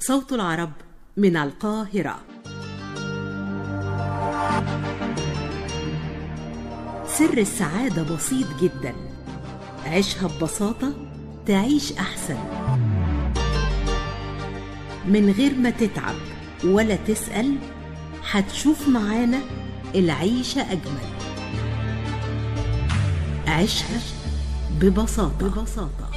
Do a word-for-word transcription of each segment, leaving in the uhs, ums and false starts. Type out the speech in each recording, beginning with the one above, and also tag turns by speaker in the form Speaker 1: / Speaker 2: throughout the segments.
Speaker 1: صوت العرب من القاهرة. سر السعادة بسيط جدا، عيشها ببساطة تعيش أحسن من غير ما تتعب ولا تسأل. هتشوف معانا العيشة أجمل. عيشها ببساطة, ببساطة.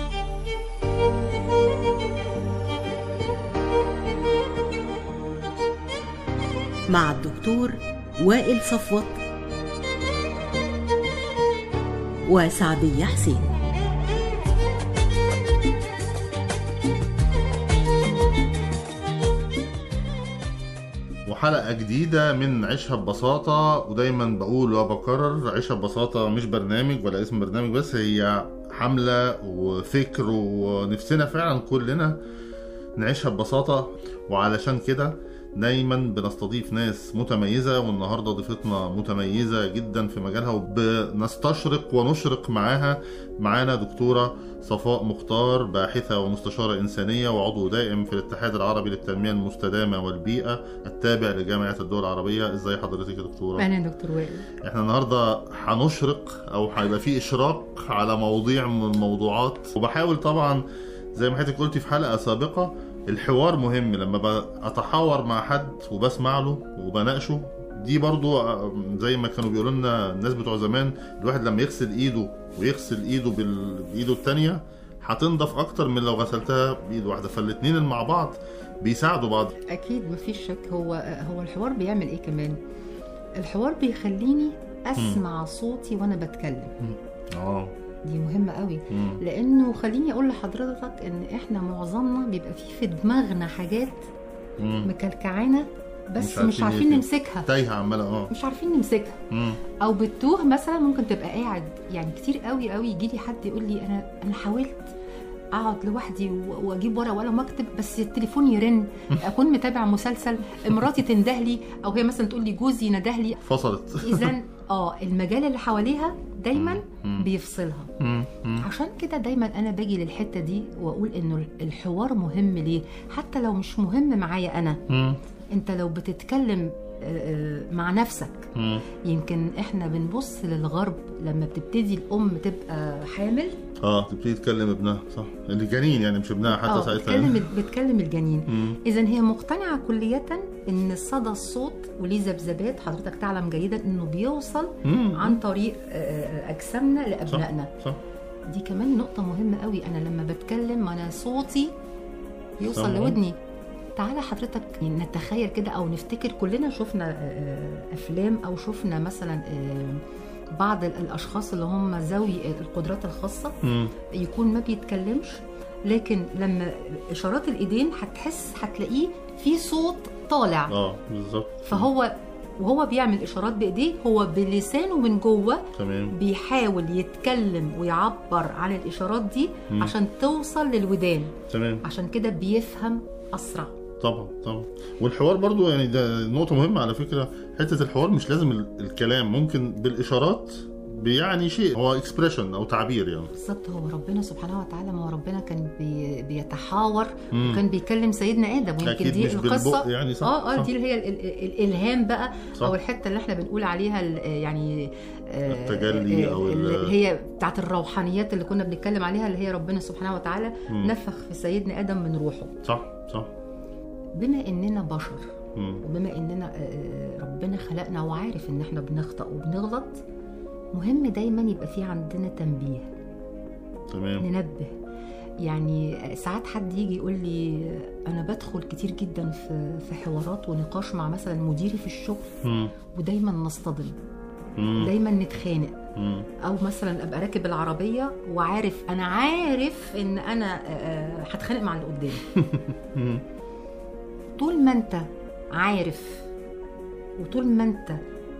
Speaker 1: مع الدكتور وائل صفوت وسعدية حسين.
Speaker 2: وحلقة جديدة من عيشها ببساطة. ودايما بقول وبكرر، عيشها ببساطة مش برنامج ولا اسم برنامج بس، هي حملة وفكر، ونفسنا فعلا كلنا نعيشها ببساطة. وعلشان كده دايما بنستضيف ناس متميزة، والنهاردة ضيفتنا متميزة جدا في مجالها وبنستشرق ونشرق معاها. معانا دكتورة صفاء مختار، باحثة ومستشارة إنسانية وعضو دائم في الاتحاد العربي للتنمية المستدامة والبيئة التابع لجامعة الدول العربية. ازاي حضرتك يا دكتورة؟
Speaker 3: أهلا دكتور وائل.
Speaker 2: احنا النهاردة هنشرق أو هيبقى فيه إشراق على مواضيع من الموضوعات، وبحاول طبعا زي ما حضرتك قلتي في حلقة سابقة، الحوار مهم. لما بتحاور مع حد وبسمع له وبناقشه، دي برضو زي ما كانوا بيقولوا لنا الناس بتوع زمان، الواحد لما يغسل ايده ويغسل ايده بايده التانية هتنضف اكتر من لو غسلتها بايد واحدة. فالاتنين مع بعض بيساعدوا بعض.
Speaker 3: اكيد مفيش شك. هو هو الحوار بيعمل ايه كمان؟ الحوار بيخليني اسمع م. صوتي وانا بتكلم. اه دي مهمة قوي. مم. لأنه خليني أقول لحضرتك إن إحنا معظمنا بيبقى فيه في دماغنا حاجات مم. مكلكعانة، بس مش, مش عارفين نمسكها،
Speaker 2: تايهة عمالة اه
Speaker 3: مش عارفين نمسكها. مم. أو بتوه. مثلا ممكن تبقى قاعد، يعني كتير قوي قوي يجي لي حد يقول لي أنا أنا حاولت اقعد لوحدي واجيب ورقه ولا مكتب، بس التليفون يرن، اكون متابع مسلسل، مراتي تنده لي، او هي مثلا تقول لي جوزي نده لي،
Speaker 2: فصلت.
Speaker 3: اذا اه المجال اللي حواليها دايما بيفصلها. عشان كده دايما انا باجي للحته دي واقول انه الحوار مهم. ليه؟ حتى لو مش مهم معايا انا، انت لو بتتكلم مع نفسك. مم. يمكن احنا بنبص للغرب لما بتبتدي الام تبقى حامل،
Speaker 2: اه تبتدي تكلم ابنها، صح، الجنين يعني مش ابنها حتى ساعتها،
Speaker 3: بتكلم بتكلم الجنين. اذا هي مقتنعه كليا ان صدى الصوت وليه ذبذبات، حضرتك تعلم جيدا انه بيوصل مم. عن طريق اجسامنا لابنائنا. صح. صح. دي كمان نقطه مهمه قوي. انا لما بتكلم انا صوتي يوصل صح. لودني. تعالى حضرتك نتخيل كده او نفتكر، كلنا شفنا افلام او شفنا مثلا بعض الاشخاص اللي هم ذوي القدرات الخاصه م. يكون ما بيتكلمش، لكن لما اشارات الايدين هتحس هتلاقيه في صوت طالع.
Speaker 2: اه بالظبط.
Speaker 3: فهو وهو بيعمل اشارات بايديه، هو بلسانه من جوه
Speaker 2: تمام
Speaker 3: بيحاول يتكلم ويعبر عن الاشارات دي م. عشان توصل للودان.
Speaker 2: تمام.
Speaker 3: عشان كده بيفهم اسرع.
Speaker 2: طبعا طبعا. والحوار برضو يعني ده نقطة مهمة على فكرة. حتة الحوار مش لازم الكلام، ممكن بالإشارات بيعني شيء، هو اكسبريشن أو تعبير يعني.
Speaker 3: بالظبط. هو ربنا سبحانه وتعالى، ما هو ربنا كان بي بيتحاور مم. وكان بيكلم سيدنا آدم، ويمكن دي القصة
Speaker 2: يعني صح.
Speaker 3: اه اه
Speaker 2: صح.
Speaker 3: دي اللي هي ال ال ال الإلهام بقى، صح. أو الحتة اللي احنا بنقول عليها يعني
Speaker 2: التجلي أو
Speaker 3: اللي هي بتاعت الروحانيات اللي كنا بنتكلم عليها، اللي هي ربنا سبحانه وتعالى مم. نفخ في سيدنا آدم من روحه.
Speaker 2: صح صح.
Speaker 3: بما اننا بشر مم. وبما اننا ربنا خلقنا وعارف ان احنا بنخطأ وبنغلط، مهم دايما يبقى في عندنا تنبيه.
Speaker 2: تمام.
Speaker 3: ننبه. يعني ساعات حد يجي يقول لي انا بدخل كتير جدا في في حوارات ونقاش مع مثلا مديري في الشغل مم. ودايما نصطدم، مم. دايما نتخانق، مم. او مثلا ابقى راكب العربيه وعارف انا عارف ان انا هتخانق مع اللي قدامي. طول ما انت عارف وطول ما انت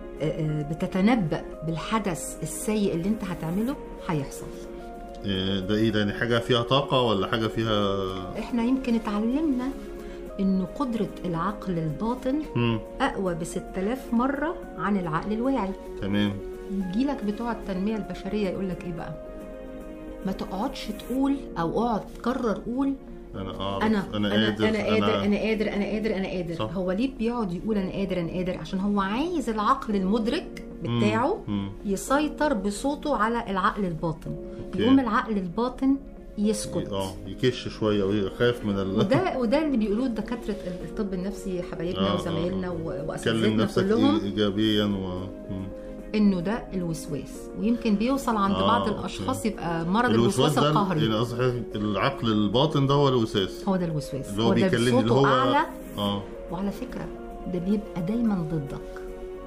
Speaker 3: بتتنبأ بالحدث السيء اللي انت هتعمله هيحصل.
Speaker 2: ده ايه ده؟ يعني حاجة فيها طاقة ولا حاجة فيها؟
Speaker 3: احنا يمكن اتعلمنا انه قدرة العقل الباطن م. اقوى بستة آلاف مرة عن العقل الواعي.
Speaker 2: تمام.
Speaker 3: يجيلك بتوع التنمية البشرية يقولك ايه بقى؟ ما تقعدش تقول او اقعد تكرر قول
Speaker 2: انا اعرف
Speaker 3: انا
Speaker 2: انا
Speaker 3: انا
Speaker 2: قادر
Speaker 3: انا قادر انا قادر انا قادر انا قادر
Speaker 2: صح.
Speaker 3: هو ليه بيقعد يقول انا قادر انا قادر؟ عشان هو عايز العقل المدرك بتاعه
Speaker 2: مم.
Speaker 3: يسيطر بصوته على العقل الباطن.
Speaker 2: أوكي.
Speaker 3: يقوم العقل الباطن يسكت،
Speaker 2: اه يكش شويه ويخاف من ال...
Speaker 3: وده وده اللي بيقولوه دكاتره الطب النفسي حبايبنا
Speaker 2: آه
Speaker 3: وزمايلنا
Speaker 2: آه. كلم
Speaker 3: واساتذتنا
Speaker 2: نفسك
Speaker 3: كلهم
Speaker 2: ايجابيا و...
Speaker 3: انه ده الوسواس، ويمكن بيوصل عند
Speaker 2: آه
Speaker 3: بعض الاشخاص يبقى مرض الوسواس
Speaker 2: ده
Speaker 3: القهري.
Speaker 2: يعني قصدي العقل الباطن ده هو الوسواس،
Speaker 3: هو ده الوسواس،
Speaker 2: اللي هو
Speaker 3: هو ده
Speaker 2: بيكلمني اللي
Speaker 3: صوته
Speaker 2: هو
Speaker 3: اعلى.
Speaker 2: اه
Speaker 3: وعلى فكره ده بيبقى دايما ضدك.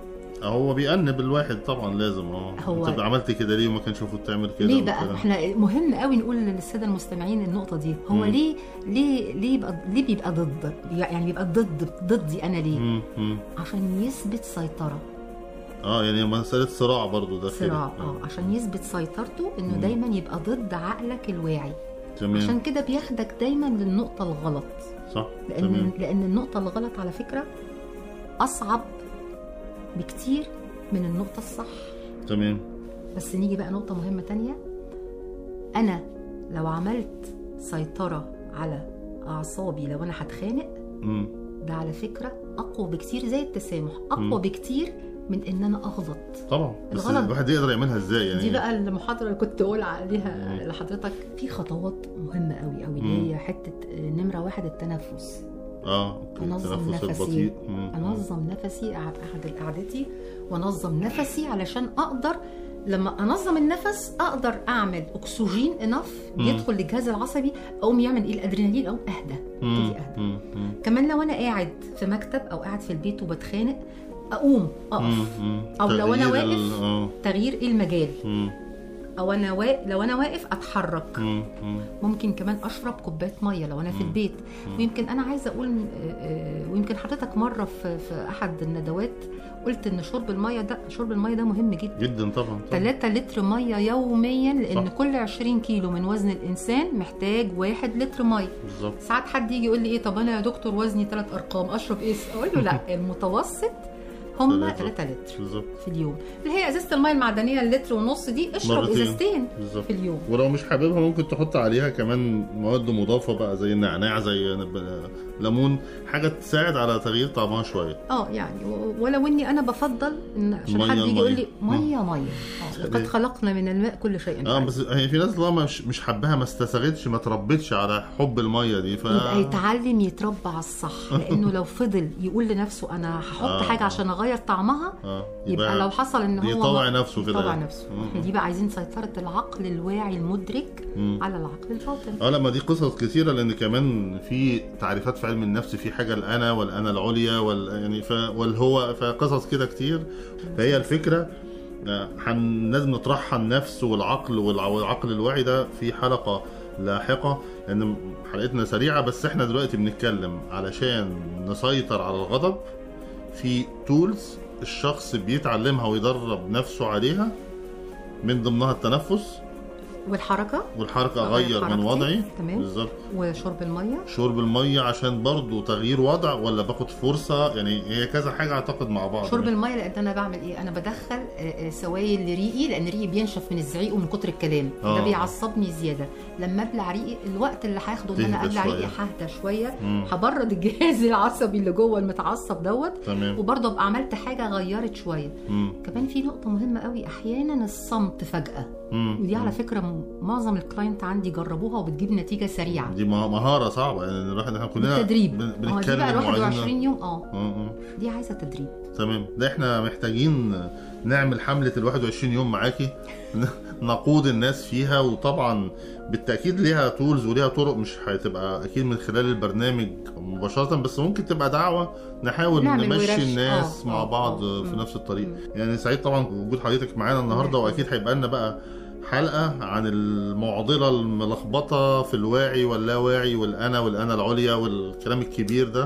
Speaker 2: هو بيأنب الواحد طبعا لازم. اه
Speaker 3: هو
Speaker 2: انت عملت كده ليه وما كانش المفروض تعمل كده؟
Speaker 3: ليه بقى؟ احنا مهم قوي نقول للساده المستمعين النقطه دي. هو مم. ليه ليه ليه يبقى ليه بيبقى ضد؟ يعني بيبقى ضد ضدي انا ليه؟
Speaker 2: مم. مم.
Speaker 3: عشان يثبت سيطره.
Speaker 2: اه يعني مساله صراع برضو ده
Speaker 3: صراع اه عشان يثبت سيطرته، انه مم. دايما يبقى ضد عقلك الواعي.
Speaker 2: تمام.
Speaker 3: عشان كده بياخدك دايما للنقطه الغلط.
Speaker 2: صح.
Speaker 3: لان
Speaker 2: تمام.
Speaker 3: لان النقطه الغلط على فكره اصعب بكتير من النقطه الصح.
Speaker 2: تمام.
Speaker 3: بس نيجي بقى نقطه مهمه تانية. انا لو عملت سيطره على اعصابي، لو انا هتخانق،
Speaker 2: امم
Speaker 3: ده على فكره اقوى بكتير، زي التسامح اقوى
Speaker 2: مم.
Speaker 3: بكتير من ان انا اغلط.
Speaker 2: طبعا. بس
Speaker 3: الغلط
Speaker 2: الواحد يقدر يعملها ازاي يعني؟
Speaker 3: دي بقى المحاضره اللي كنت اقول عليها مم. لحضرتك. في خطوات مهمه قوي قوي اللي هي حته نمره واحد، التنفس.
Speaker 2: اه
Speaker 3: انظم نفسي، انظم نفسي احد قعدتي وانظم نفسي علشان اقدر لما انظم النفس اقدر اعمل اكسجين انف يدخل للجهاز العصبي، اقوم يعمل ايه؟ الادرينالين، اقوم اهدى ابتدي اهدى. كمان لو انا قاعد في مكتب او قاعد في البيت وبتخانق، اقوم اقف. او لو انا واقف تغيير ايه المجال، او انا واقف لو انا واقف اتحرك. مم. ممكن كمان اشرب كوبايه ميه لو انا في البيت. مم. ويمكن انا عايزه اقول، ويمكن حضرتك مره في في احد الندوات قلت ان شرب الميه ده شرب الميه ده مهم جدا
Speaker 2: جدا. طبعا
Speaker 3: ثلاثة لتر ميه يوميا، لان صح. كل عشرين كيلو من وزن الانسان محتاج واحد لتر ميه بالظبط. ساعات حد يجي يقول لي ايه، طب انا يا دكتور وزني ثلاث ارقام اشرب ايه؟ اقول له لا، المتوسط هم ثلاثة لتر بالزبط. في اليوم، اللي هي ازازه الميه المعدنيه اللتر ونص دي، اشرب ازازتين في اليوم.
Speaker 2: ولو مش حاببها ممكن تحط عليها كمان مواد مضافه بقى، زي النعناع، زي ليمون، حاجه تساعد على تغيير طعمها شويه.
Speaker 3: اه يعني ولو اني انا بفضل ان عشان حد يجي يقول لي ميه ميه اه لقد خلقنا من الماء كل شيء.
Speaker 2: اه بس هي في ناس لا مش مش حباها، ما استساغتش، ما تربتش على حب الميه دي، ف
Speaker 3: يبقى يتعلم يتربى على الصح. لانه لو فضل يقول لنفسه انا هحط آه. حاجه عشان اغير طعمها، آه. يبقى, يبقى لو حصل ان هو
Speaker 2: يطوع نفسه كده،
Speaker 3: يطوع نفسه. احنا دي بقى عايزين سيطره العقل الواعي المدرك مم. على العقل الباطن.
Speaker 2: اه لما دي قصص كثيره، لان كمان في تعريفات في علم النفس، في حاجه الانا والانا العليا وال يعني ف والهو، فقصص كده كتير. فهي الفكره لازم نطرحها النفس والعقل والعقل الواعي ده في حلقه لاحقه، لان حلقتنا سريعه. بس احنا دلوقتي بنتكلم علشان نسيطر على الغضب، في تولز الشخص بيتعلمها ويدرب نفسه عليها، من ضمنها التنفس
Speaker 3: والحركه
Speaker 2: والحركه اغير من وضعي
Speaker 3: بالظبط، وشرب الميه
Speaker 2: شرب الميه عشان برضو تغيير وضع، ولا باخد فرصه، يعني هي كذا حاجه اعتقد مع بعض.
Speaker 3: شرب الميه لان انا بعمل ايه؟ انا بدخل سوائل لريقي، لان ريقي بينشف من الزعيق ومن كتر الكلام. آه. ده بيعصبني زياده. لما ابلع ريقي، الوقت اللي هاخده ان انا ابلع ريقي ههدى شويه، هبرد الجهاز العصبي اللي جوه المتعصب دوت، وبرضه ابقى عملت حاجه غيرت شويه. مم. كمان في نقطه مهمه قوي، احيانا الصمت فجاه، مم. ودي على فكره معظم الكلاينت عندي جربوها وبتجيب نتيجه سريعه.
Speaker 2: دي مهاره صعبه، يعني الواحد احنا كلنا
Speaker 3: تدريب
Speaker 2: بنتكلم.
Speaker 3: دي بقى واحد وعشرين يوم اه م- دي عايزه تدريب.
Speaker 2: تمام. ده احنا محتاجين نعمل حمله ال واحد وعشرين يوم معاكي، نقود الناس فيها. وطبعا بالتاكيد ليها تولز وليها طرق، مش هتبقى اكيد من خلال البرنامج مباشره، بس ممكن تبقى دعوه نحاول نمشي الناس آه. مع بعض آه. في نفس الطريق. م- يعني سعيد طبعا بوجود حضرتك معانا النهارده، واكيد هيبقى لنا بقى حلقة عن المعضلة الملخبطة في الواعي واللاواعي والأنا والأنا العليا والكلام الكبير ده،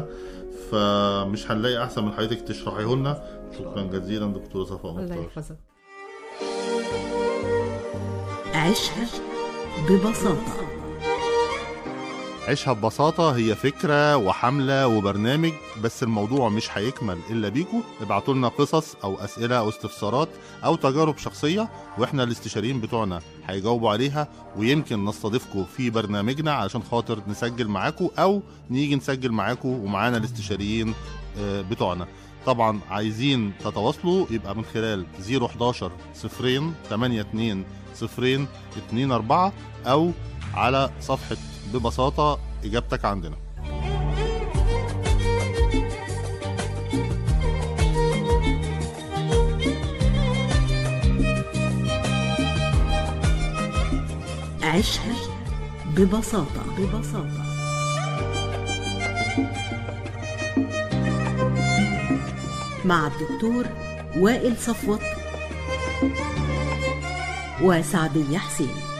Speaker 2: فمش هنلاقي أحسن من حضرتك تشرحيه لنا. شكرا جزيلا دكتورة صفاء مختار.
Speaker 3: الله يحفظك.
Speaker 1: عيشها ببساطة.
Speaker 2: عيشها ببساطة هي فكرة وحملة وبرنامج، بس الموضوع مش هيكمل إلا بيكو. ابعتوا لنا قصص أو أسئلة أو استفسارات أو تجارب شخصية، وإحنا الاستشاريين بتوعنا هيجاوبوا عليها، ويمكن نستضيفكم في برنامجنا علشان خاطر نسجل معاكم أو نيجي نسجل معاكم ومعانا الاستشاريين بتوعنا. طبعا عايزين تتواصلوا يبقى من خلال صفر حداشر صفرين تمانية اتنين صفرين اتنين اربعة أو على صفحة ببساطة إجابتك عندنا.
Speaker 1: عيشها ببساطة ببساطة مع الدكتور وائل صفوت وسعدية حسين.